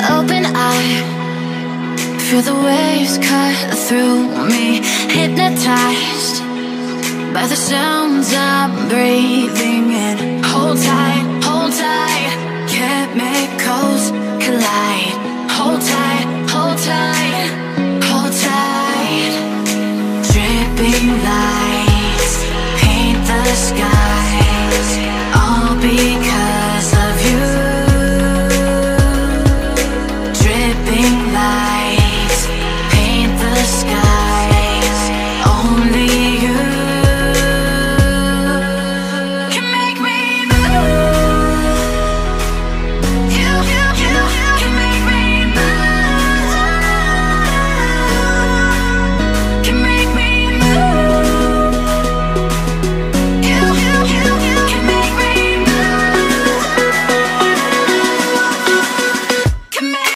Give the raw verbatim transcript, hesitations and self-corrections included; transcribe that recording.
open eye, feel the waves cut through me, hypnotized by the sounds I'm breathing in. Hold tight, hold tight, chemicals